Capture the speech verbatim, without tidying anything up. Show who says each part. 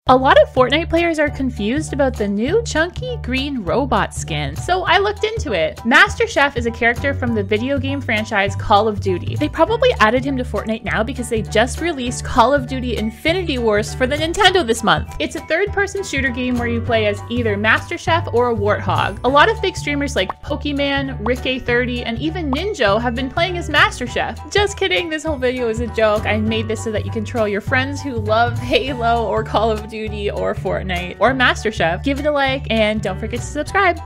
Speaker 1: A lot of Fortnite players are confused about the new chunky green robot skin, so I looked into it. Master Chef is a character from the video game franchise Call of Duty. They probably added him to Fortnite now because they just released Call of Duty Infinity Wars for the Nintendo this month. It's a third-person shooter game where you play as either Master Chef or a warthog. A lot of big streamers like Pokemon, Rick A thirty, and even Ninjo have been playing as Master Chef. Just kidding, this whole video is a joke. I made this so that you can troll your friends who love Halo or Call of Duty or Fortnite or Master Chef. Give it a like and don't forget to subscribe.